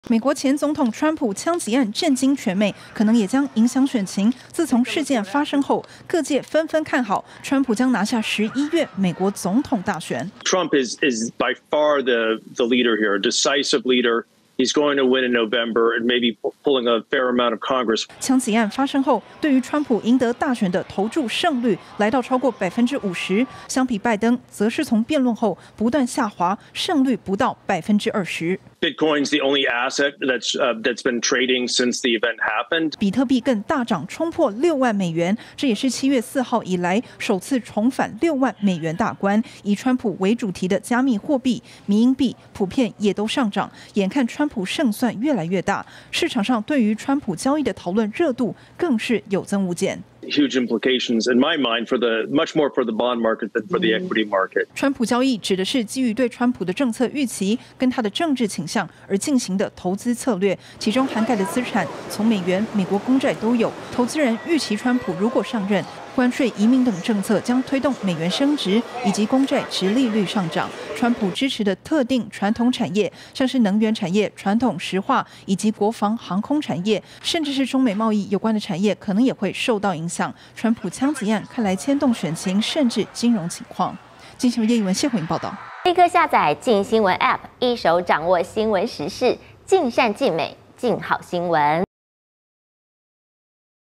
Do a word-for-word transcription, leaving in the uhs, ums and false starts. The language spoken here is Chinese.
美国前总统川普枪击案震惊全美，可能也将影响选情。自从事件发生后，各界纷纷看好川普将拿下十一月美国总统大选。 Trump is is by far the the leader here, a decisive leader. He's going to win in November and maybe pulling a fair amount of Congress. 枪击案发生后，对于川普赢得大选的投注胜率来到超过百分之五十，相比拜登，则是从辩论后不断下滑，胜率不到百分之二十。 Bitcoin's the only asset that's uh, that's been trading since the event happened. 比特币更大涨，冲破六万美元，这也是七月四号以来首次重返六万美元大关。以川普为主题的加密货币、迷因币普遍也都上涨。眼看川普胜算越来越大，市场上对于川普交易的讨论热度更是有增无减。 Huge implications in my mind for the much more for the bond market than for the equity market. 川普交易指的是基于对川普的政策预期跟他的政治倾向而进行的投资策略，其中涵盖的资产从美元、美国公债都有。投资人预期川普如果上任，关税、移民等政策将推动美元升值，以及公债殖利率上涨。川普支持的特定传统产业，像是能源产业、传统石化以及国防航空产业，甚至是中美贸易有关的产业，可能也会受到影响。川普枪击案看来牵动选情，甚至金融情况。金新闻叶一文谢慧莹报道。 立刻下载镜新闻 App， 一手掌握新闻时事，尽善尽美，尽好新闻。